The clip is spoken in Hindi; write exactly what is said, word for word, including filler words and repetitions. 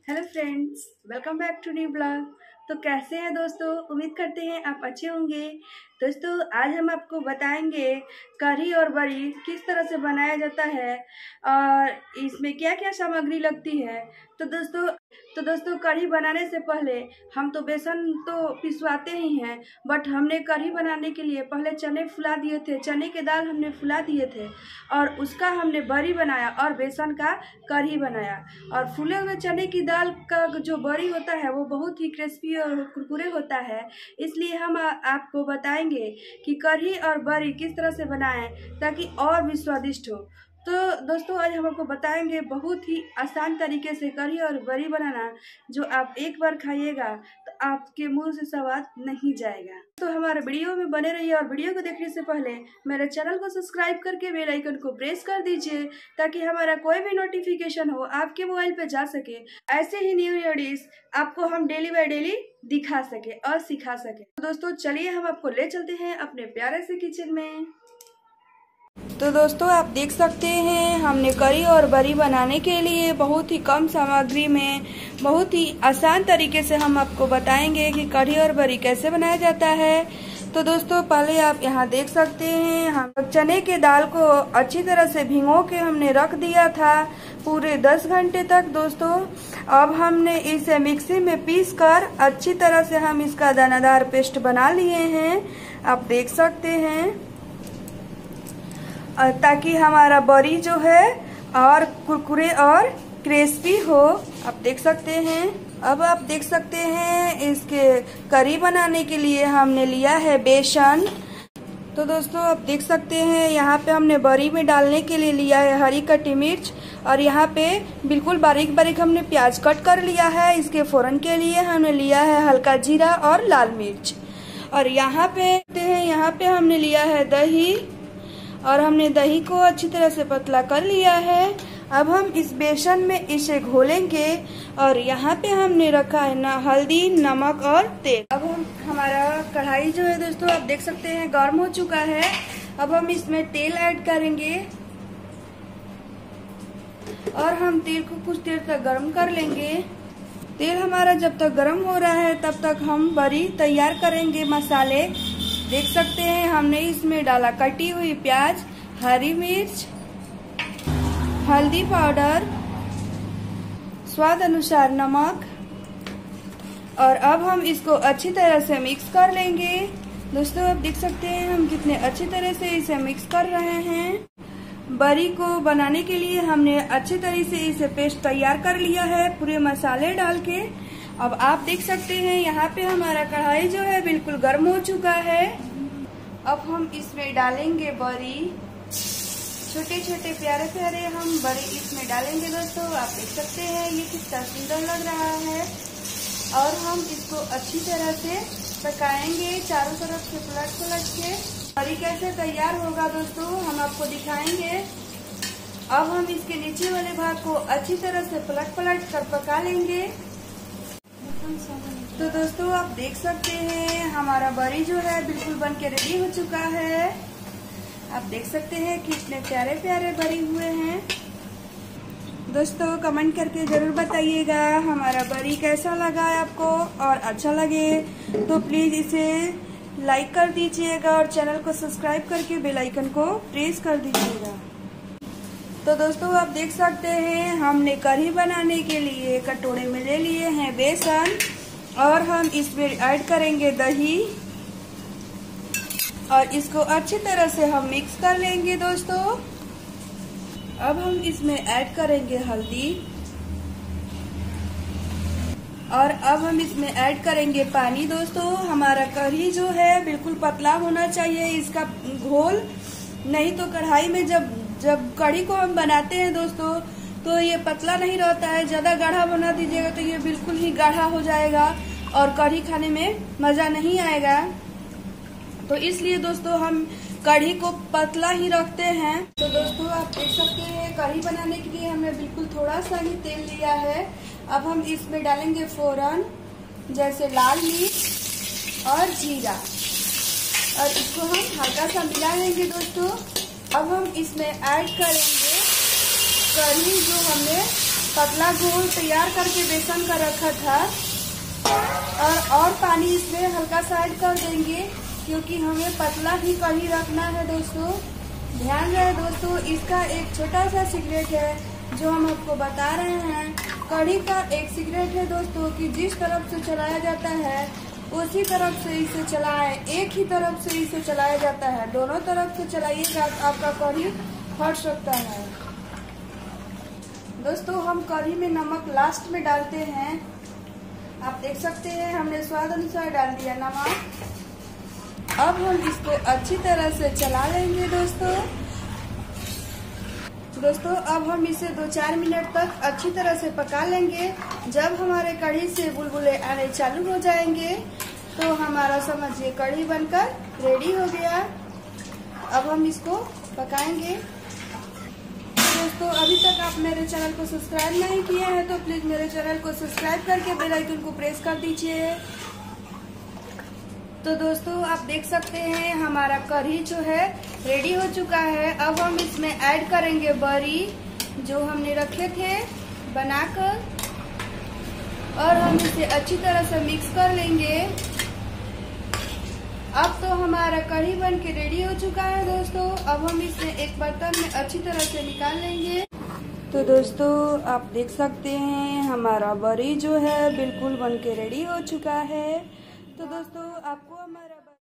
Hello friends, welcome back to new blog. तो कैसे हैं दोस्तों? उम्मीद करते हैं आप अच्छे होंगे। दोस्तों, आज हम आपको बताएंगे कढ़ी और बड़ी किस तरह से बनाया जाता है और इसमें क्या क्या सामग्री लगती है। तो दोस्तों तो दोस्तों कढ़ी बनाने से पहले हम तो बेसन तो पिसवाते ही हैं, बट हमने कढ़ी बनाने के लिए पहले चने फुला दिए थे। चने के दाल हमने फुला दिए थे और उसका हमने बड़ी बनाया और बेसन का कढ़ी बनाया। और फूले हुए चने की दाल का जो बड़ी होता है वो बहुत ही क्रिस्पी और कुरकुरे होता है, इसलिए हम आ, आपको बताएंगे कि कढ़ी और बड़ी किस तरह से बनाएं ताकि और भी स्वादिष्ट हो। तो दोस्तों, आज हम आपको बताएंगे बहुत ही आसान तरीके से कढ़ी और बड़ी बनाना, जो आप एक बार खाइएगा तो आपके मुंह से स्वाद नहीं जाएगा। तो हमारे वीडियो में बने रहिए और वीडियो को देखने से पहले मेरे चैनल को सब्सक्राइब करके बेल आइकन को प्रेस कर दीजिए ताकि हमारा कोई भी नोटिफिकेशन हो आपके मोबाइल पे जा सके। ऐसे ही न्यू न्यू डिश आपको हम डेली बाय डेली दिखा सके और सिखा सके। तो दोस्तों चलिए हम आपको ले चलते हैं अपने प्यारे से किचन में। तो दोस्तों, आप देख सकते हैं हमने कढ़ी और बड़ी बनाने के लिए बहुत ही कम सामग्री में बहुत ही आसान तरीके से हम आपको बताएंगे कि कढ़ी और बड़ी कैसे बनाया जाता है। तो दोस्तों, पहले आप यहाँ देख सकते हैं हम चने के दाल को अच्छी तरह से भिगो के हमने रख दिया था पूरे दस घंटे तक। दोस्तों, अब हमने इसे मिक्सी में पीस कर अच्छी तरह से हम इसका दानादार पेस्ट बना लिए हैं। आप देख सकते हैं, ताकि हमारा बड़ी जो है और कुरकुरे और क्रिस्पी हो। आप देख सकते हैं। अब आप देख सकते हैं इसके कढ़ी बनाने के लिए हमने लिया है बेसन। तो दोस्तों, आप देख सकते हैं यहाँ पे हमने बड़ी में डालने के लिए लिया है हरी कटी मिर्च और यहाँ पे बिल्कुल बारीक बारीक हमने प्याज कट कर लिया है। इसके फोरन के लिए हमने लिया है हल्का जीरा और लाल मिर्च। और यहाँ पे यहाँ पे हमने लिया है दही और हमने दही को अच्छी तरह से पतला कर लिया है। अब हम इस बेसन में इसे घोलेंगे और यहाँ पे हमने रखा है ना हल्दी, नमक और तेल। अब हम हमारा कढ़ाई जो है दोस्तों, आप देख सकते हैं गर्म हो चुका है। अब हम इसमें तेल ऐड करेंगे और हम तेल को कुछ देर तक गर्म कर लेंगे। तेल हमारा जब तक गर्म हो रहा है तब तक हम बड़ी तैयार करेंगे मसाले। देख सकते हैं हमने इसमें डाला कटी हुई प्याज, हरी मिर्च, हल्दी पाउडर, स्वाद अनुसार नमक और अब हम इसको अच्छी तरह से मिक्स कर लेंगे। दोस्तों, आप देख सकते हैं हम कितने अच्छी तरह से इसे मिक्स कर रहे हैं। बड़ी को बनाने के लिए हमने अच्छी तरह से इसे पेस्ट तैयार कर लिया है पूरे मसाले डाल के। अब आप देख सकते हैं यहाँ पे हमारा कढ़ाई जो है बिल्कुल गर्म हो चुका है। अब हम इसमें डालेंगे बड़ी, छोटे छोटे प्यारे प्यारे हम बड़ी इसमें डालेंगे। दोस्तों, आप देख सकते हैं ये कितना सुंदर लग रहा है। और हम इसको अच्छी तरह से पकाएंगे चारों तरफ से पलट पलट के। बड़ी कैसे तैयार होगा दोस्तों हम आपको दिखाएंगे। अब हम इसके नीचे वाले भाग को अच्छी तरह से पलट पलट कर पका लेंगे। तो दोस्तों, आप देख सकते हैं हमारा बड़ी जो है बिल्कुल बन के रेडी हो चुका है। आप देख सकते हैं कितने प्यारे प्यारे बड़ी हुए हैं। दोस्तों, कमेंट करके जरूर बताइएगा हमारा बड़ी कैसा लगा आपको, और अच्छा लगे तो प्लीज इसे लाइक कर दीजिएगा और चैनल को सब्सक्राइब करके बेल आइकन को प्रेस कर दीजिएगा। तो दोस्तों, आप देख सकते हैं हमने कढ़ी बनाने के लिए कटोरे में ले लिए हैं बेसन और हम इसमें ऐड करेंगे दही और इसको अच्छी तरह से हम मिक्स कर लेंगे। दोस्तों, अब हम इसमें ऐड करेंगे हल्दी और अब हम इसमें ऐड करेंगे पानी। दोस्तों, हमारा कढ़ी जो है बिल्कुल पतला होना चाहिए इसका घोल, नहीं तो कढ़ाई में जब जब कढ़ी को हम बनाते हैं दोस्तों तो ये पतला नहीं रहता है। ज्यादा गाढ़ा बना दीजिएगा तो ये बिल्कुल ही गाढ़ा हो जाएगा और कढ़ी खाने में मजा नहीं आएगा। तो इसलिए दोस्तों हम कढ़ी को पतला ही रखते हैं। तो दोस्तों, आप देख सकते हैं कढ़ी बनाने के लिए हमने बिल्कुल थोड़ा सा ही तेल लिया है। अब हम इसमें डालेंगे फोरन, जैसे लाल मिर्च और जीरा, और इसको हम हल्का सा मिला लेंगे। दोस्तों, अब हम इसमें ऐड करेंगे कढ़ी जो हमने पतला घोल तैयार करके बेसन का रखा था और और पानी इसमें हल्का सा ऐड कर देंगे क्योंकि हमें पतला ही कढ़ी रखना है दोस्तों। ध्यान रहे दोस्तों, इसका एक छोटा सा सीक्रेट है जो हम आपको बता रहे हैं। कढ़ी का एक सीक्रेट है दोस्तों कि जिस तरफ से चलाया जाता है उसी तरफ से इसे चलाएं। एक ही तरफ से इसे चलाया जाता है, दोनों तरफ से चलाइएगा तो आपका कढ़ी फट सकता है। दोस्तों हम कढ़ी में नमक लास्ट में डालते हैं। आप देख सकते हैं हमने स्वाद अनुसार डाल दिया नमक। अब हम इसको अच्छी तरह से चला लेंगे दोस्तों। दोस्तों अब हम इसे दो चार मिनट तक अच्छी तरह से पका लेंगे। जब हमारे कढ़ी से बुलबुले आने चालू हो जाएंगे तो हमारा समझिए कढ़ी बनकर रेडी हो गया। अब हम इसको पकाएंगे। दोस्तों अभी तक आप मेरे चैनल को सब्सक्राइब नहीं किए हैं तो प्लीज मेरे चैनल को सब्सक्राइब करके बेल आइकन को प्रेस कर दीजिए। तो दोस्तों आप देख सकते हैं हमारा कढ़ी जो है रेडी हो चुका है। अब हम इसमें ऐड करेंगे बरी जो हमने रखे थे बनाकर और हम इसे अच्छी तरह से मिक्स कर लेंगे। अब तो हमारा कढ़ी बन के रेडी हो चुका है दोस्तों। अब हम इसे एक बर्तन में अच्छी तरह से निकाल लेंगे। तो दोस्तों आप देख सकते हैं हमारा बरी जो है बिल्कुल बन के रेडी हो चुका है। तो दोस्तों आपको हमारा